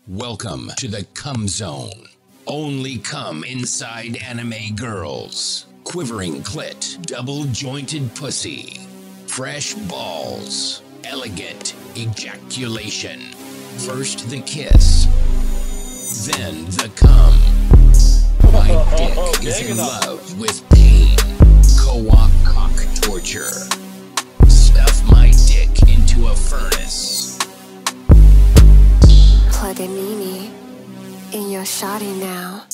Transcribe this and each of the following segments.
Welcome to the Cum Zone. Only cum inside anime girls. Quivering clit, double-jointed pussy. Fresh balls. Elegant ejaculation. First the kiss, then the cum. My dick is in love with pain. Co-op cock torture. Stuff my dick into a furnace. Plug a Nini in your shawty now.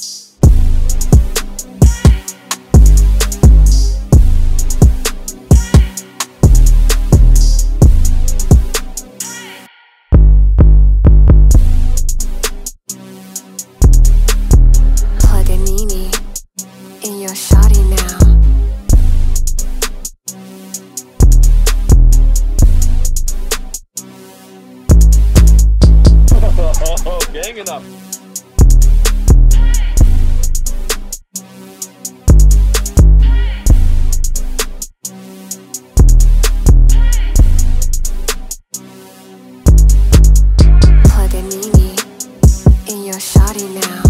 Plug a Nini in your shawty now. Gang it up. Plug a Nini in your shawty now.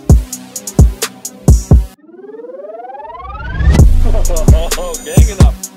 Gang it up.